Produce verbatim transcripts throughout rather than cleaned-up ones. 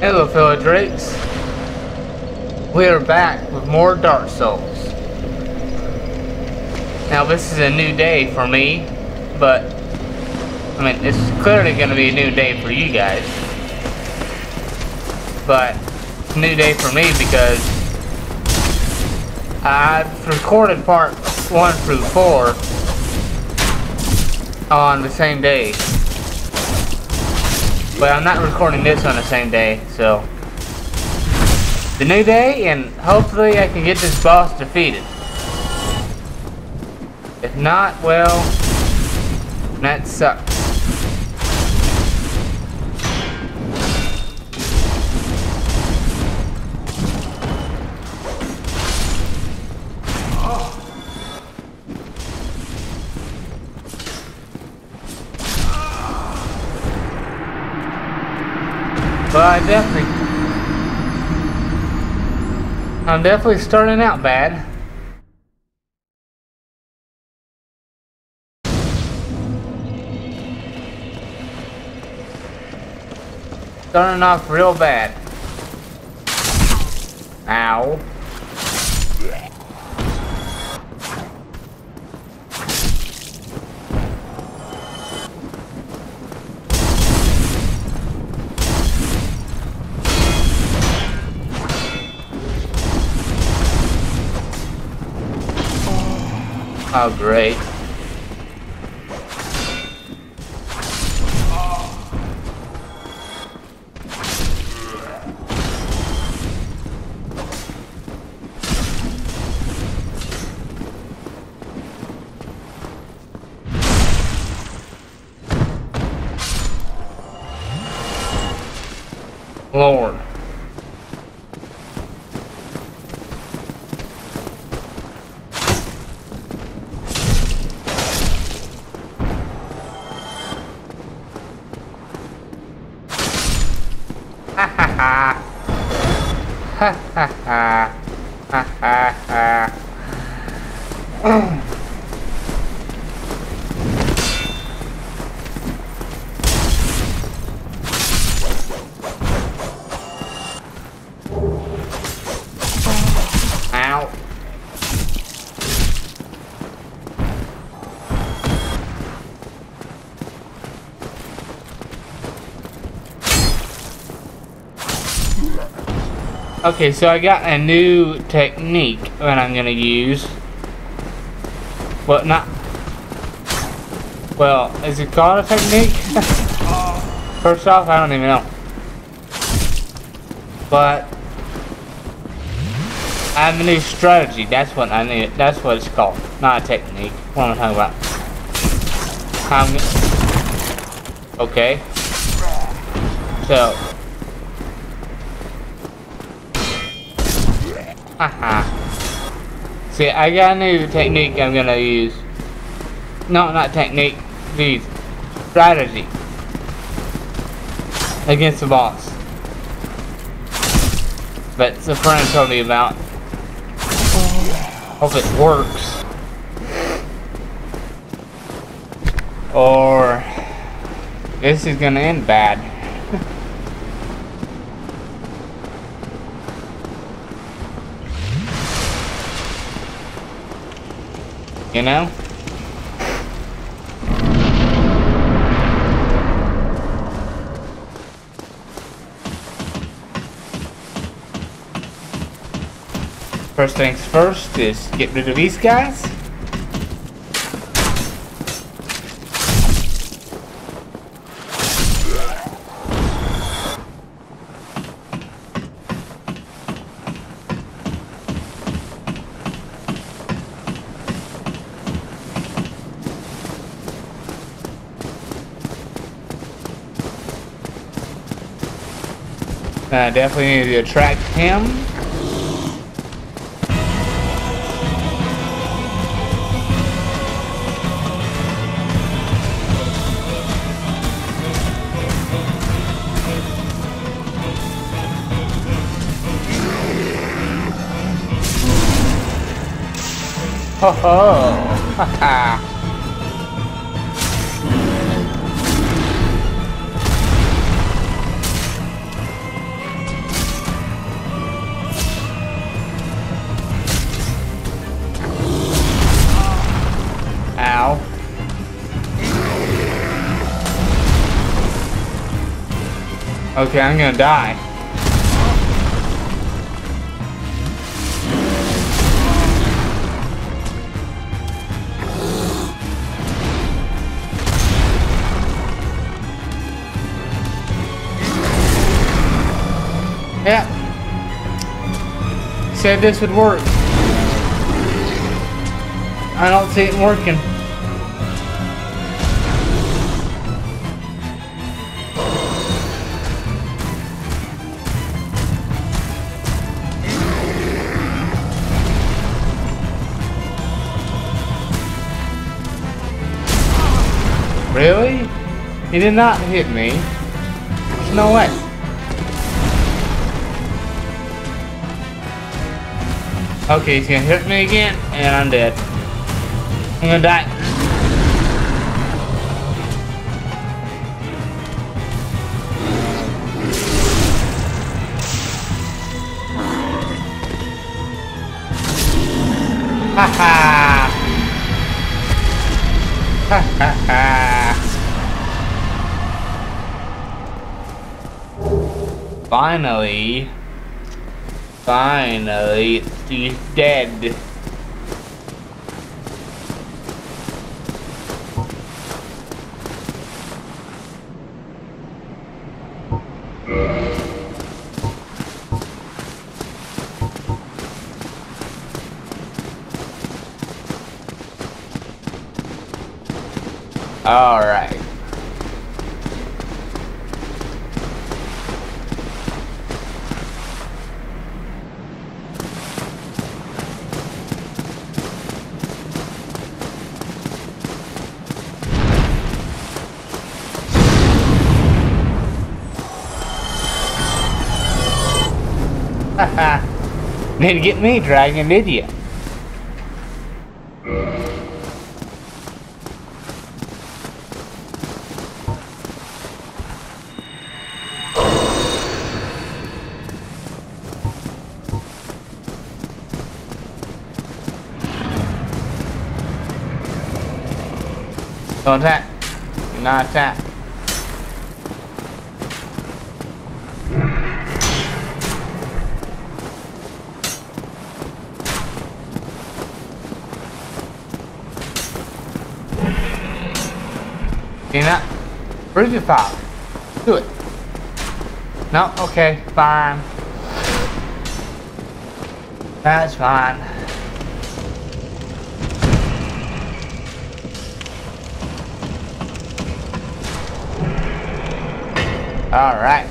Hello fellow Drakes, we are back with more Dark Souls. Now this is a new day for me, but I mean it's clearly going to be a new day for you guys. But it's a new day for me because I've recorded part one through four on the same day. But I'm not recording this on the same day, so the new day, and hopefully I can get this boss defeated. If not, well, that sucks. But I definitely, I'm definitely starting out bad. Starting off real bad. Ow. Oh, great. Lord. Ha ha ha. Ha ha ha. Ha ha ha. Ow. Okay, so I got a new technique that I'm gonna use. Well, not. Well, is it called a technique? First off, I don't even know. But I have a new strategy. That's what I need. That's what it's called. Not a technique. What am I talking about? I'm, okay. So. Haha. See, I got a new technique I'm gonna use. No, not technique. Geez. Strategy. Against the boss. But it's a friend told me about. Hope it works. Or this is gonna end bad. You know? First things first is get rid of these guys. I definitely need to attract him. Ho ho! Ha ha! Okay, I'm gonna die. Yeah. Said this would work. I don't see it working. Really? He did not hit me. There's no way. Okay, he's gonna hit me again, and I'm dead. I'm gonna die. Ha ha! Ha ha ha! Finally, finally, he's dead. All right. Haha. Didn't get me, dragon, did you? Don't attack. Do not attack. Do not. Where's your father? Do it. No? Okay, fine. That's fine. All right.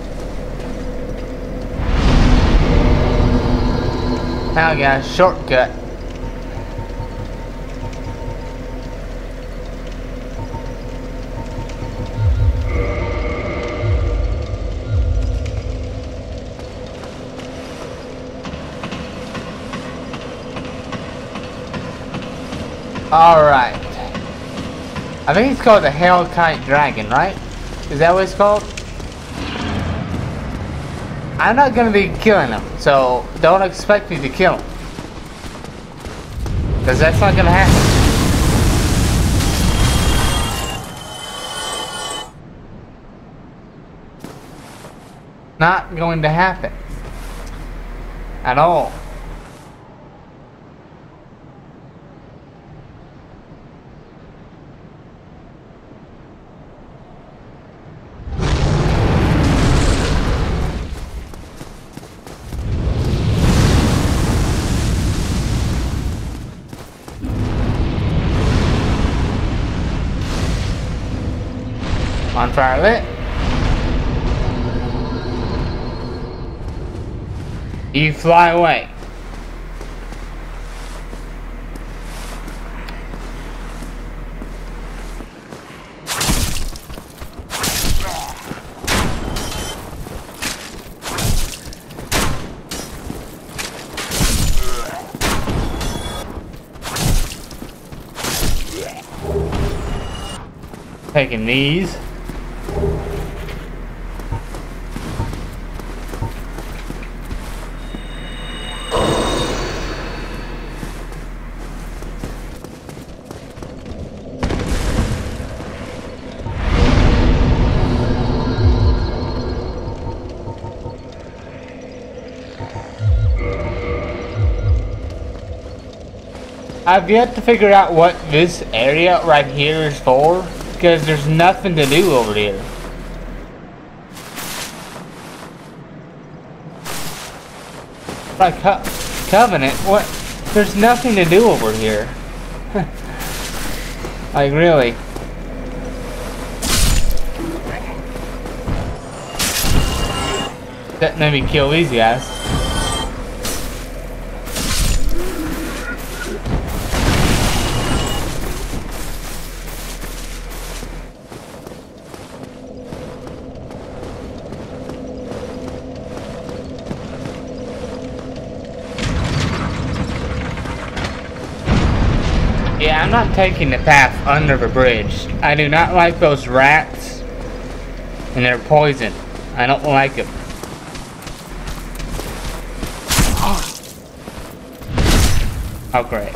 Now I got a shortcut. All right. I think it's called the Hellkite Dragon, right? Is that what it's called? I'm not gonna be killing him, so don't expect me to kill him. Because that's not gonna happen. Not going to happen. At all. On fire lit. You fly away. Taking these. I've yet to figure out what this area right here is for, because there's nothing to do over here. Like Co Covenant, what? There's nothing to do over here. Like really. That made me kill these guys. Yeah, I'm not taking the path under the bridge. I do not like those rats, and they're poison. I don't like them. Oh, great.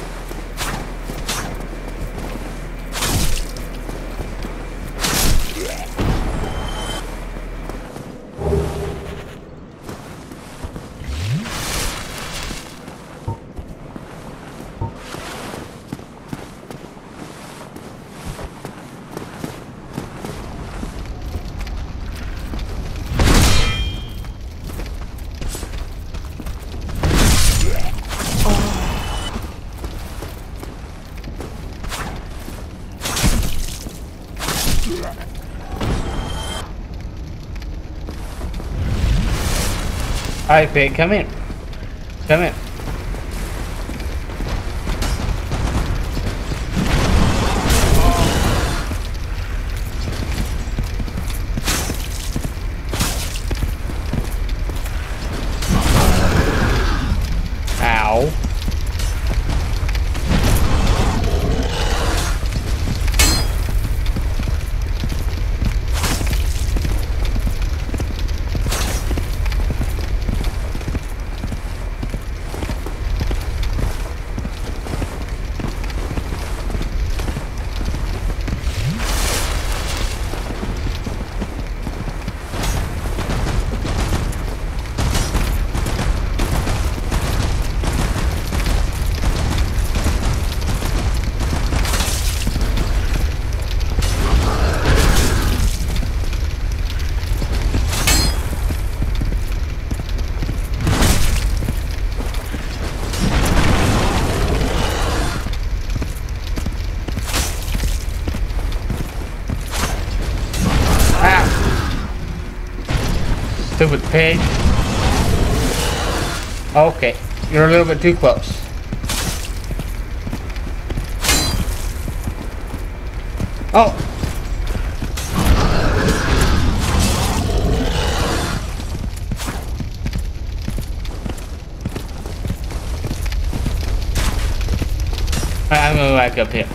Alright, Pig, come in. Come in. Ow. Stupid pig. Okay, you're a little bit too close. Oh! I'm gonna go back up here.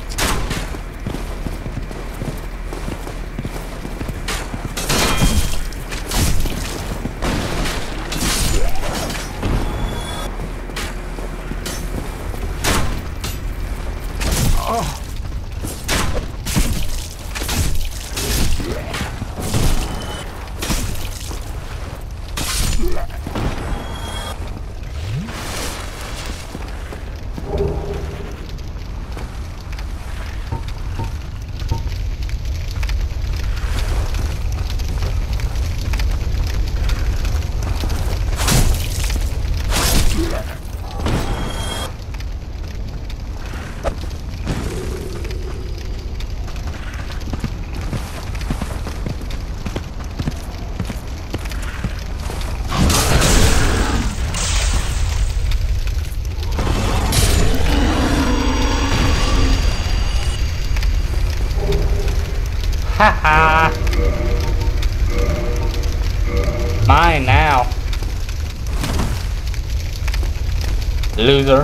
Haha! Mine now. Loser.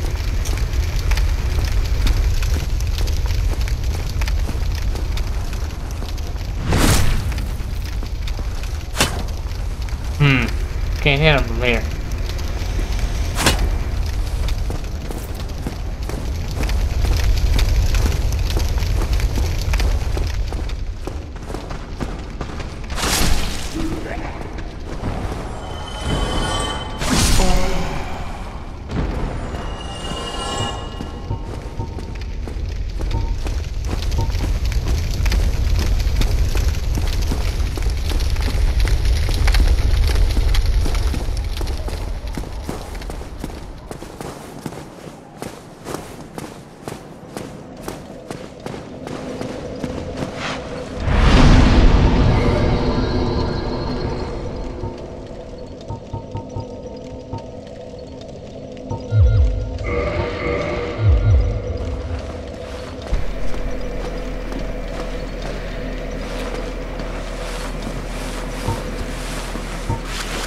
Hmm. Can't hit him from here.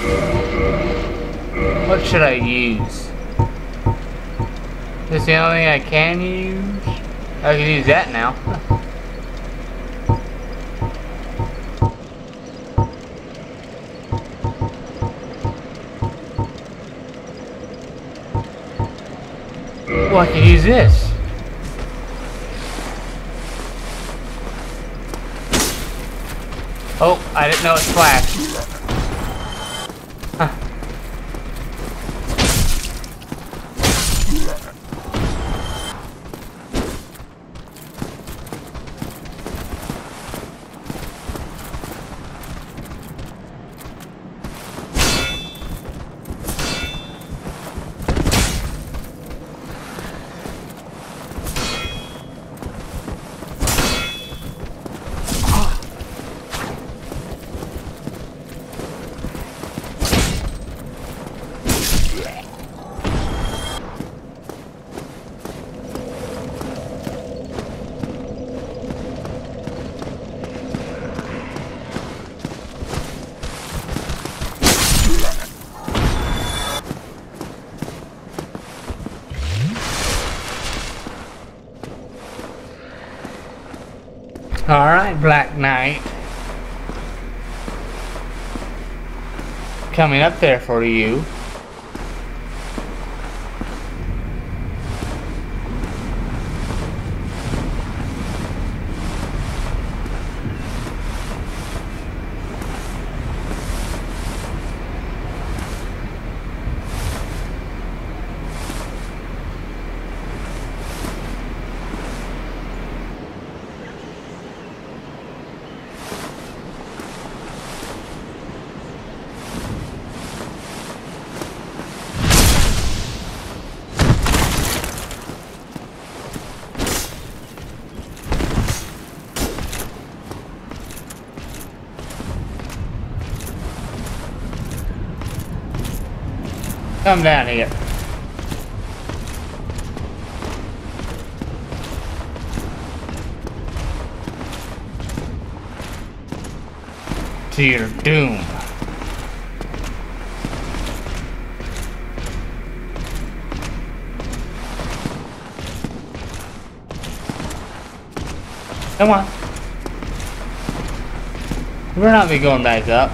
What should I use? This is the only thing I can use? I can use that now. Well, I can use this. Oh, I didn't know it flashed. Huh. Alright, Black Knight. Coming up there for you. Come down here. To your doom. Come on. We're not be going back up.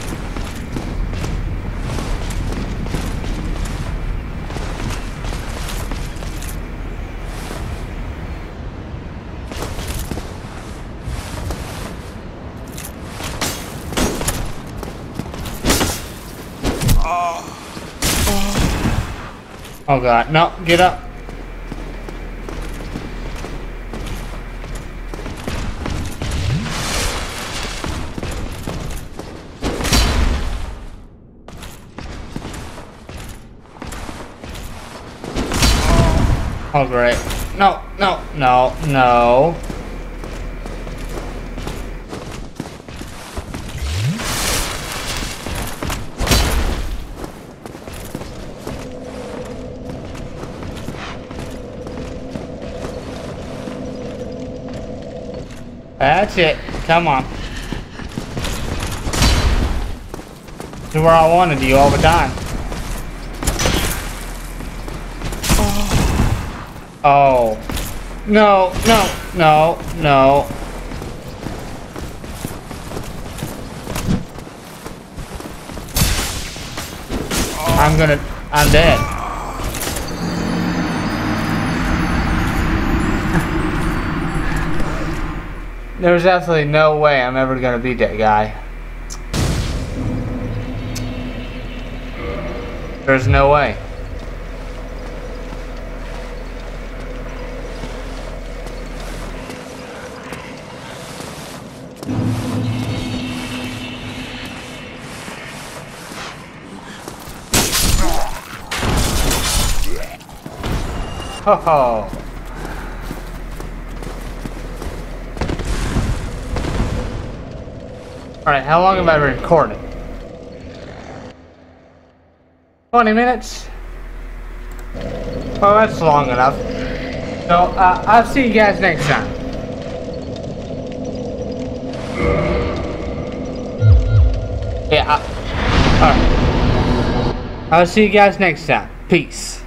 Oh god, no, get up. Oh great. No, no, no, no. That's it. Come on. To where I wanted you all the time. Oh. No, no, no, no. I'm gonna... I'm dead. There's absolutely no way I'm ever gonna beat that guy. There's no way. Ho ho. Alright, how long have I been recording? twenty minutes? Well, that's long enough. So, uh, I'll see you guys next time. Yeah. I, Alright. I'll see you guys next time. Peace.